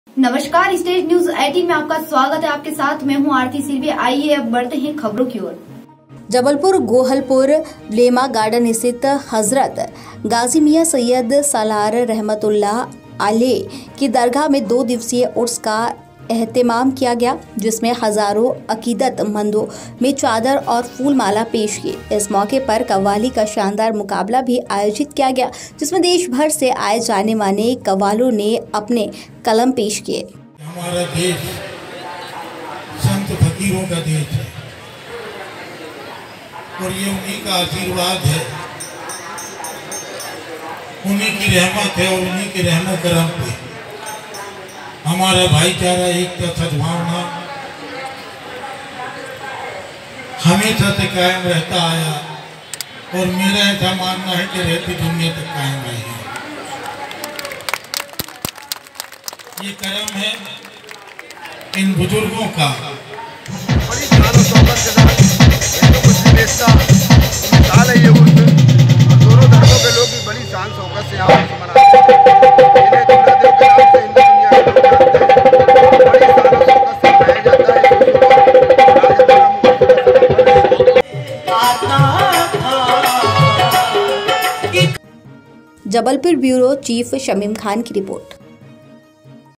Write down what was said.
नमस्कार, state news 18 में आपका स्वागत है। आपके साथ मैं हूं आरती सिरवी। आइए अब बढ़ते हैं खबरों की ओर। जबलपुर गोहलपुर लेमा गार्डन स्थित हजरत गाजी मियां सैयद सालार रहमतुल्लाह अलैह की दरगाह में 2 दिवसीय उर्स का एहतमाम किया गया, जिसमें हजारों अकीदतमंदों में चादर और फूल माला पेश किए। इस मौके पर कव्वाली का शानदार मुकाबला भी आयोजित किया गया, जिसमें देश भर से आए जाने माने कव्वालों ने अपने कलम पेश किए। हमारा देश संत फकीरों का देश है और ये उन्हीं का आशीर्वाद है, उन्हीं की रहमत है और उन्हीं के रहमो करम पे हमारा भाईचारा, एकता, सद्भावना हमेशा से कायम रहता आया और मेरा ऐसा मानना है कि रहती दुनिया तक कायम रहेगी। ये करम है इन बुजुर्गों का। बड़ी शान और शौकत के साथ कुछ भी बेचता मिसाल है ये उर्स, और दोनों धर्मों के लोग भी बड़ी शान शौकत से यहाँ उर्स मनाते हैं। इन्हें दुर्गादेव के नाम से हिंदू दुनिया के लोग जानते हैं। बड़ी शान और शौकत से मनाया जाता है जबलपुर ब्यूरो चीफ शमीम खान की रिपोर्ट।